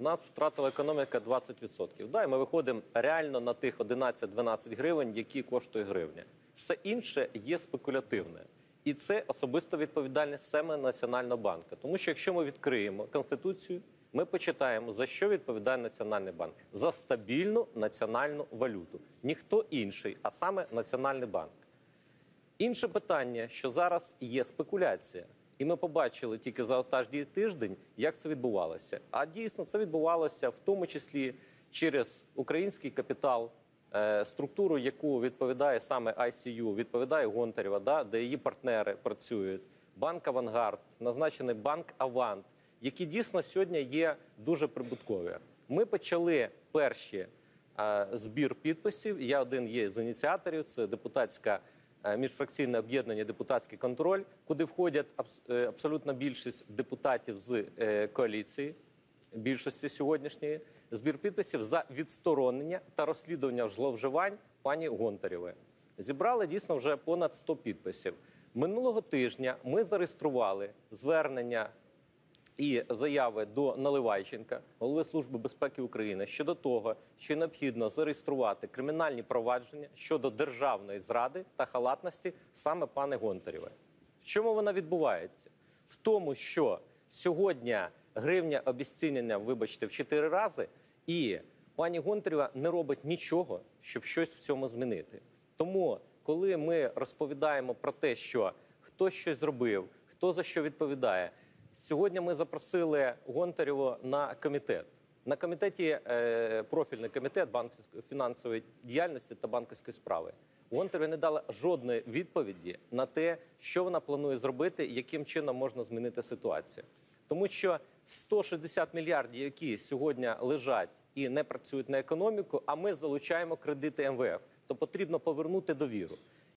нас втратила економіка 20%. Да, і ми виходимо реально на тих 11-12 гривень, які коштує гривня. Все інше є спекулятивне. І це особисто відповідальність саме Національного банку. Тому що якщо ми відкриємо Конституцію, ми почитаємо, за що відповідає Національний банк. За стабільну національну валюту. Ніхто інший, а саме Національний банк. Інше питання, що зараз є спекуляція. І ми побачили тільки за останній тиждень, як це відбувалося. А дійсно це відбувалося в тому числі через український капітал, структуру, яку відповідає саме ICU, відповідає Гонтарева, де її партнери працюють, банк «Авангард», назначений банк «Авант», які дійсно сьогодні є дуже прибуткові. Ми почали перші збір підписів, я один є з ініціаторів, це депутатська міжфракційне об'єднання «Депутатський контроль», куди входять абсолютно більшість депутатів з коаліції, більшості сьогоднішньої, збір підписів за відсторонення та розслідування зловживань пані Гонтаревої. Зібрали дійсно вже понад 100 підписів. Минулого тижня ми зареєстрували звернення і заяви до Наливайченка, голови Служби безпеки України, щодо того, що необхідно зареєструвати кримінальні провадження щодо державної зради та халатності саме пани Гонтаревої. В чому вона відбувається? В тому, що сьогодні гривня обесцінення, вибачте, в 4 рази, і пані Гонтарева не робить нічого, щоб щось в цьому змінити. Тому, коли ми розповідаємо про те, що хто щось зробив, хто за що відповідає, сьогодні ми запросили Гонтареву на комітет. На комітеті, профільний комітет фінансової діяльності та банківської справи. Гонтареві не дала жодної відповіді на те, що вона планує зробити і яким чином можна змінити ситуацію. Тому що 160 мільярдів, які сьогодні лежать і не працюють на економіку, а ми залучаємо кредити МВФ, то потрібно повернути довіру.